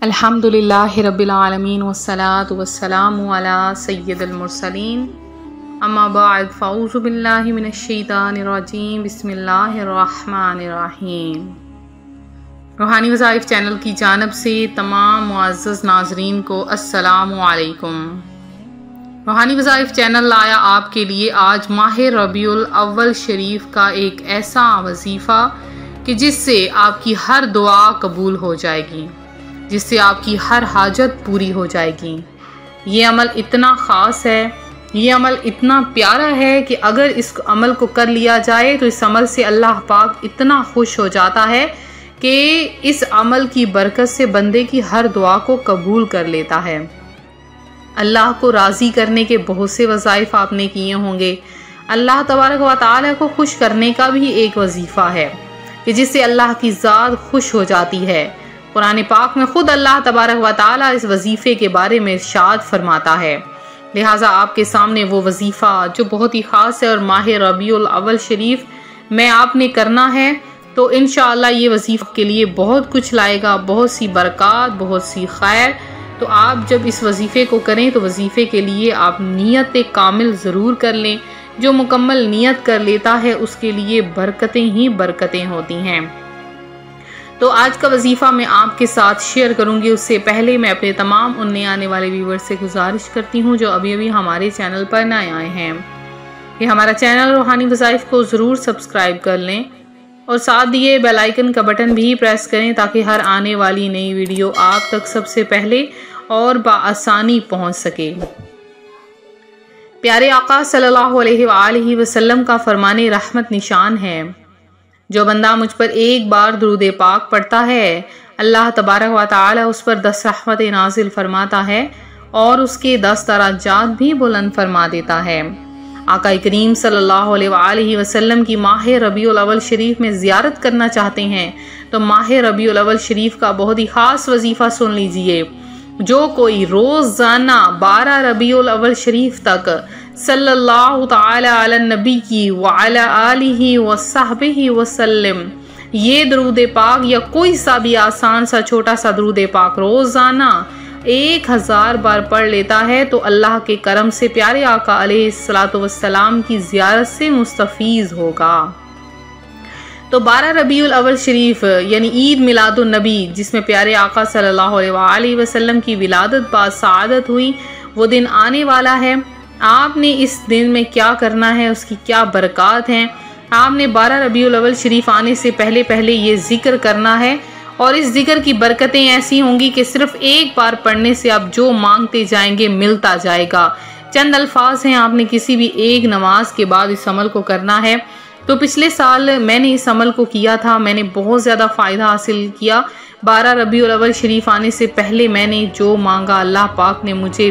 अल्हम्दुलिल्लाहि रब्बिल आलमीन वस्सलातु वस्सलामु अला सय्यिदिल मुरसलीन अम्मा बाद फ़अऊज़ु बिल्लाहि मिनश शैतानिर रजीम बिस्मिल्लाहिर रहमानिर रहीम। रूहानी वज़ाइफ चैनल की जानिब से तमाम मुअज़्ज़ज़ नाज़रीन को अस्सलामु अलैकुम। रूहानी वज़ाइफ चैनल लाया आपके लिए आज माह रबीउल अव्वल शरीफ का एक ऐसा वजीफ़ा कि जिससे आपकी हर दुआ कबूल हो जाएगी, जिससे आपकी हर हाजत पूरी हो जाएगी। ये अमल इतना ख़ास है, ये अमल इतना प्यारा है कि अगर इस अमल को कर लिया जाए तो इस अमल से अल्लाह पाक इतना खुश हो जाता है कि इस अमल की बरकत से बंदे की हर दुआ को कबूल कर लेता है। अल्लाह को राज़ी करने के बहुत से वज़ाइफ आपने किए होंगे। अल्लाह तबारक व तआला को खुश करने का भी एक वजीफ़ा है कि जिससे अल्लाह की ज़ात खुश हो जाती है। कुरान पाक में खुद अल्लाह तबारक व तआला इस वजीफ़े के बारे में इरशाद फरमाता है। लिहाजा आपके सामने वो वजीफ़ा जो बहुत ही ख़ास है और माह रबीउल अव्वल शरीफ में आपने करना है, तो इंशाअल्लाह ये वजीफ़ा के लिए बहुत कुछ लाएगा, बहुत सी बरक़ात, बहुत सी खैर। तो आप जब इस वजीफ़े को करें तो वजीफ़े के लिए आप नियत कामिल ज़रूर कर लें। जो मुकम्मल नियत कर लेता है उसके लिए बरकतें ही बरकतें होती हैं। तो आज का वजीफ़ा मैं आपके साथ शेयर करूंगी, उससे पहले मैं अपने तमाम उन नए आने वाले व्यूवर्स से गुजारिश करती हूं जो अभी अभी हमारे चैनल पर नए आए हैं कि हमारा चैनल रूहानी वज़ाइफ को ज़रूर सब्सक्राइब कर लें और साथ दिए बेल आइकन का बटन भी प्रेस करें ताकि हर आने वाली नई वीडियो आप तक सबसे पहले और बाआसानी पहुँच सके। प्यारे आका सल्लल्लाहु अलैहि वसल्लम का फरमाने रहमत निशान है, जो बंदा मुझ पर एक बार दुरूद पाक पढ़ता है अल्लाह तबारक व तआला उस पर 10 रहमतें नाजिल फरमाता है और उसके 10 दराजात भी बुलंद फरमा देता है। आका करीम सल्लल्लाहु अलैहि वसल्लम की माह रबीउल अव्वल शरीफ में ज़ियारत करना चाहते हैं तो माह रबीउल अव्वल शरीफ का बहुत ही ख़ास वजीफ़ा सुन लीजिए। जो कोई रोज़ाना 12 रबीउल अव्वल शरीफ तक सल्लल्लाहु तआला अला नबी की व अला आलिही व सहबिही वसल्लम ये दरूद पाक या कोई सा भी आसान सा छोटा सा दरूद पाक रोज़ाना 1000 बार पढ़ लेता है तो अल्लाह के करम से प्यारे आका अलैहिस्सलातु वस्सलाम की ज़ियारत से मुस्तफ़ीज़ होगा। तो 12 रबीउल अव्वल शरीफ यानी ईद मिलादुन नबी, जिसमें प्यारे आका सल्लल्लाहु अलैहि वसल्लम की विलादत बाद सआदत हुई, वो दिन आने वाला है। आपने इस दिन में क्या करना है, उसकी क्या बरक़ात हैं। आपने 12 रबीउल अव्वल शरीफ आने से पहले पहले ये ज़िक्र करना है और इस ज़िक्र की बरकतें ऐसी होंगी कि सिर्फ एक बार पढ़ने से आप जो मांगते जाएंगे मिलता जाएगा। चंद अल्फाज हैं, आपने किसी भी एक नमाज के बाद इस अमल को करना है। तो पिछले साल मैंने इस अमल को किया था, मैंने बहुत ज़्यादा फ़ायदा हासिल किया। 12 रबीउल अव्वल शरीफ आने से पहले मैंने जो मांगा अल्लाह पाक ने मुझे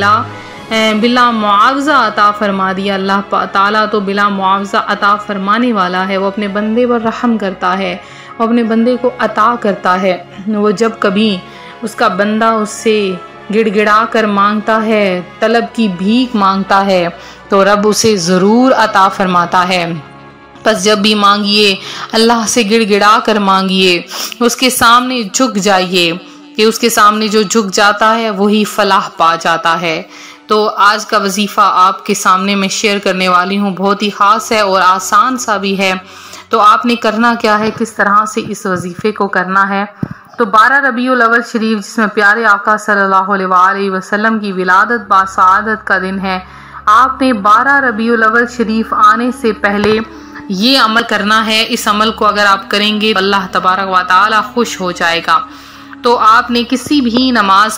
बिला मुआवजा अता फरमा दिया। अल्लाह ताला तो बिला मुआवजा अता फरमाने वाला है, वो अपने बंदे पर रहम करता है, वो अपने बंदे को अता करता है। वो जब कभी उसका बंदा उससे गिड़गिड़ा कर मांगता है, तलब की भीख मांगता है, तो रब उसे ज़रूर अता फरमाता है। बस जब भी मांगिए अल्लाह से गिड़गिड़ा कर मांगिए, उसके सामने झुक जाइए कि उसके सामने जो झुक जाता है वही फलाह पा जाता है। तो आज का वजीफ़ा आपके सामने मैं शेयर करने वाली हूँ, बहुत ही ख़ास है और आसान सा भी है। तो आपने करना क्या है, किस तरह से इस वजीफ़े को करना है। तो 12 रबीउल अव्वल शरीफ, जिसमें प्यारे आका सल्लल्लाहु अलैहि वसल्लम की विलादत बासआदत का दिन है, आपने 12 रबीउल अव्वल शरीफ आने से पहले ये अमल करना है। इस अमल को अगर आप करेंगे अल्लाह तबारक व तआला खुश हो जाएगा। तो आपने किसी भी नमाज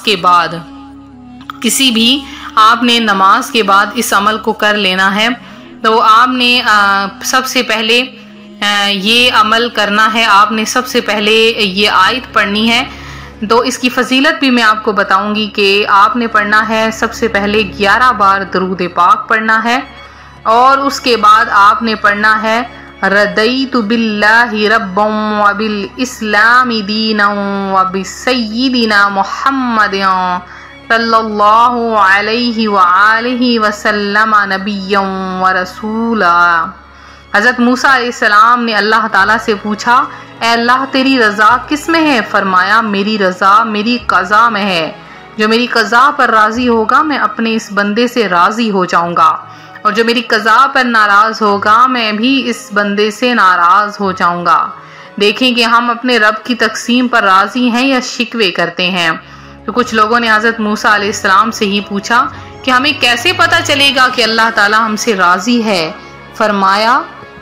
के बाद इस अमल को कर लेना है। तो आपने सबसे पहले ये अमल करना है। आपने सबसे पहले ये आयत पढ़नी है। तो इसकी फजीलत भी मैं आपको बताऊंगी कि आपने पढ़ना है सबसे पहले 11 बार दरूद पाक पढ़ना है और उसके बाद आपने पढ़ना है रदईतु बिल्लाहि रब्बन व बिल इस्लामी दीनन व बिसय्यिदिना मुहम्मदिन सल्लल्लाहु अलैहि व आलिहि वसल्लम नबिय्यन व रसूला। हज़रत मूसा अलैहिस्सलाम ने अल्लाह ताला से पूछा ए अल्लाह तेरी रज़ा किस में है? फरमाया मेरी रज़ा मेरी क़ज़ा में है। जो मेरी क़ज़ा पर राज़ी होगा मैं अपने इस बंदे से राज़ी हो जाऊंगा, और जो मेरी क़ज़ा पर नाराज़ होगा मैं भी इस बंदे से नाराज़ हो जाऊंगा। देखें कि हम अपने रब की तक़सीम पर राज़ी हैं या शिकवे करते हैं। तो कुछ लोगों ने हज़रत मूसा अलैहिस्सलाम से ही पूछा कि हमें कैसे पता चलेगा कि अल्लाह ताला हमसे राज़ी है? फरमाया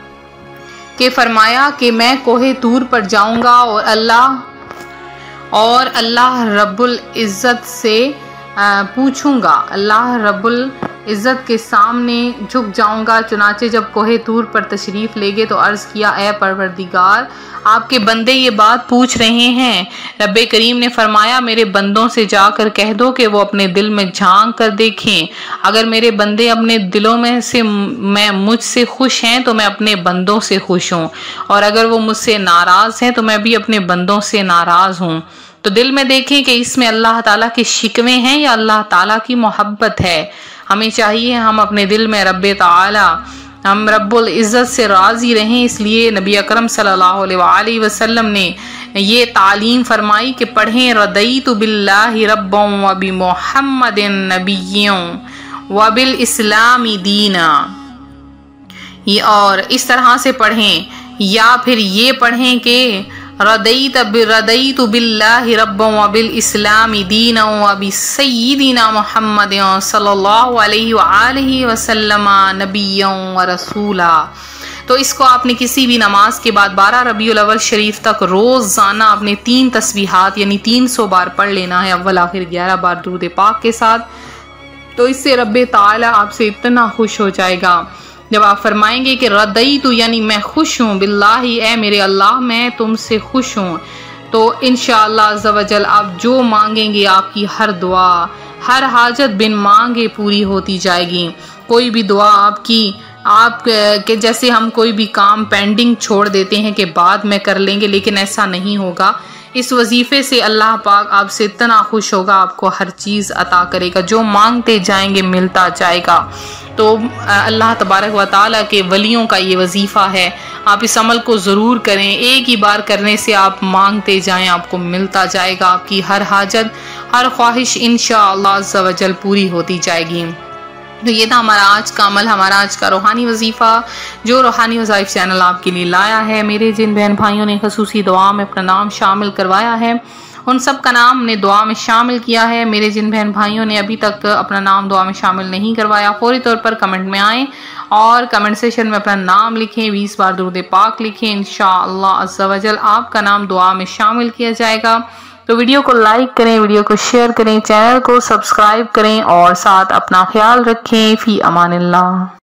कि मैं कोहे तूर पर जाऊंगा और अल्लाह रब्बुल इज़्ज़त से पूछूंगा, अल्लाह रब्बुल इज़्ज़त के सामने झुक जाऊंगा। चुनाचे जब कोहे तूर पर तशरीफ़ ले गए तो अर्ज़ किया, ए परवरदिगार आपके बंदे ये बात पूछ रहे हैं। रब्बे करीम ने फरमाया, मेरे बंदों से जाकर कह दो कि वो अपने दिल में झांक कर देखें। अगर मेरे बंदे अपने दिलों में से मुझसे खुश हैं तो मैं अपने बंदों से खुश हूँ, और अगर वो मुझसे नाराज़ हैं तो मैं भी अपने बंदों से नाराज़ हूँ। तो दिल में देखें कि इसमें अल्लाह ताला के शिकवे हैं या अल्लाह ताला की मोहब्बत है। हमें चाहिए हम अपने दिल में हम रब्बुल इज़्ज़त से राज़ी रहें। इसलिए नबी अकरम सल्लल्लाहु अलैहि वसल्लम ने ये तालीम फरमाई कि पढ़ें, रदईतु बिल्लाहि रब्बन व बि मुहम्मदिन नबिय्यन व बिल इस्लामी दीना। और इस तरह से पढ़ें, या फिर ये पढ़ें कि रदईतु बिल्लाहि रब्बन व बिल इस्लामी दीना व बि सय्यिदिना मुहम्मदिन सल्लल्लाहु अलैहि वसल्लम नबिय्यन व रसूला। तो इसको आपने किसी भी नमाज के बाद 12 रबीउल अव्वल शरीफ तक रोज़ाना अपने 3 तस्बीहात यानी 300 बार पढ़ लेना है, अव्वल आखिर 11 बार दुरूद पाक के साथ। तो इससे रब्बे ताला आपसे इतना खुश हो जाएगा। जब आप फरमाएंगे कि रदईतु यानी मैं खुश हूँ, बिल्लाही ए मेरे अल्लाह मैं तुमसे खुश हूँ, तो इंशाअल्लाह अज़्ज़ा वजल आप जो मांगेंगे आपकी हर दुआ हर हाजत बिन मांगे पूरी होती जाएगी। कोई भी दुआ आप के जैसे हम कोई भी काम पेंडिंग छोड़ देते हैं कि बाद में कर लेंगे, लेकिन ऐसा नहीं होगा। इस वजीफे से अल्लाह पाक आपसे इतना खुश होगा, आपको हर चीज़ अता करेगा, जो मांगते जाएंगे मिलता जाएगा। तो अल्लाह तबारक व तआला के वलियों का ये वजीफ़ा है, आप इस अमल को ज़रूर करें। एक ही बार करने से आप मांगते जाएं, आपको मिलता जाएगा, आपकी हर हाजत हर ख्वाहिश इंशाअल्लाह अज़्ज़ा वजल पूरी होती जाएगी। तो ये था हमारा आज का अमल, हमारा आज का रूहानी वजीफ़ा जो रूहानी वज़ाइफ चैनल आपके लिए लाया है। मेरे जिन बहन भाइयों ने खसूसी दुआ में अपना नाम शामिल करवाया है उन सब का नाम ने दुआ में शामिल किया है। मेरे जिन बहन भाइयों ने अभी तक अपना नाम दुआ में शामिल नहीं करवाया, फौरी तौर पर कमेंट में आएँ और कमेंट सेशन में अपना नाम लिखें, 20 बार दुरूद पाक लिखें। इंशाअल्लाह अज़्ज़ा वजल आपका नाम दुआ में शामिल किया जाएगा। तो वीडियो को लाइक करें, वीडियो को शेयर करें, चैनल को सब्सक्राइब करें और साथ अपना ख्याल रखें। फी अमानिल्लाह।